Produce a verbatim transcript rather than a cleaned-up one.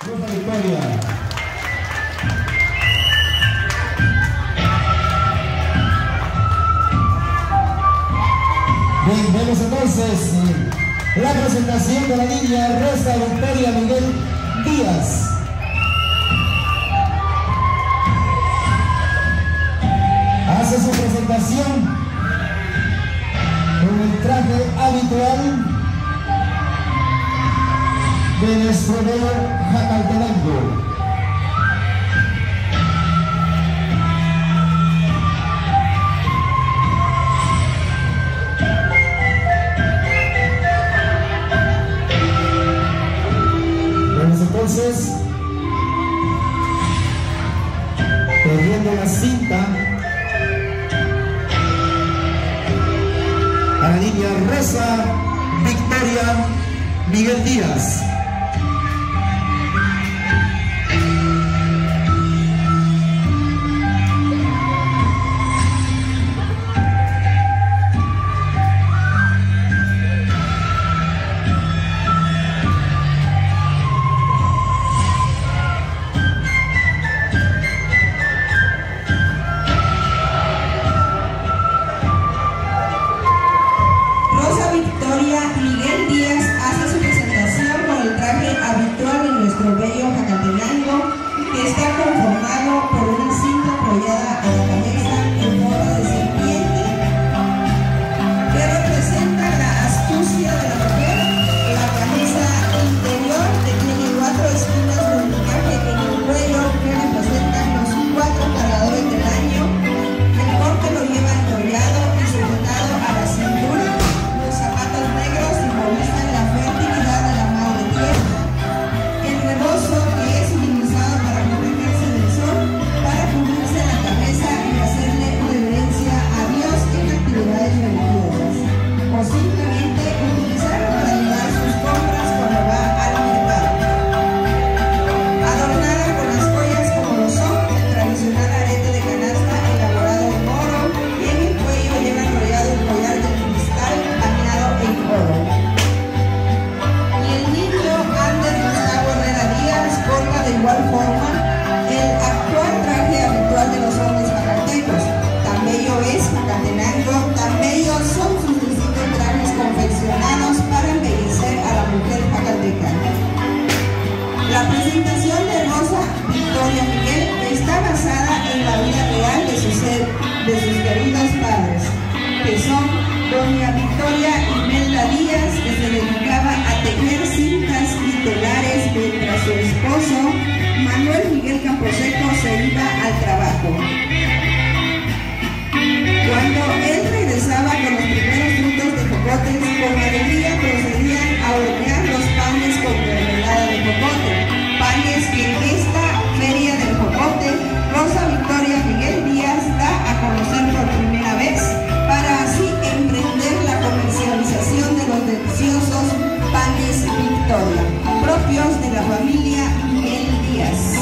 Rosa Victoria. Bien, vemos entonces la presentación de la niña Rosa Victoria Miguel Díaz. Hace su presentación con el traje habitual de nuestro bello Jacaltenango. Vamos entonces corriendo la cinta a la niña Rosa Victoria Miguel Díaz. Miguel Díaz hace su presentación con el traje habitual en nuestro bello Jacaltenango, que está conformado por una cinta enrollada a la cabeza en forma de serpiente, que representa la astucia de la mujer. La camisa interior que tiene cuatro esquinas de encaje en el cuello que representan los cuatro cargadores del año. El corte lo lleva enrollado y sujetado a la cintura. Simbolizan la fertilidad de la madre tierra. El rebozo que es utilizado para protegerse del sol, para cubrirse la cabeza y hacerle reverencia a Dios en actividades religiosas, o simplemente utilizarlo para llevar sus compras cuando va al mercado. Adornada con las joyas como lo son el tradicional arete de canasta elaborado en oro, y en el cuello lleva enrollado el collar de cristal bañado en oro. Forma de igual forma el actual traje habitual de los hombres jacaltecos. Tan bello es Jacaltenango, tan bellos son sus distintos trajes confeccionados para embellecer a la mujer jacalteca. La presentación de Rosa Victoria Miguel está basada en la vida real de sus, de sus queridos padres, que son doña Victoria Imelda Díaz, que se dedicaba a tejer cintas y telares mientras su esposo Manuel Miguel Camposeco se iba al trabajo. Cuando él regresaba con los primeros frutos de jocotes, con alegría procedían a hornear los panes con mermelada de jocote, panes que en esta feria del jocote Rosa Victoria Miguel Díaz da a conocer por primera vez, para así emprender la comercialización de los deliciosos panes Victoria, propios de la familia Miguel Díaz.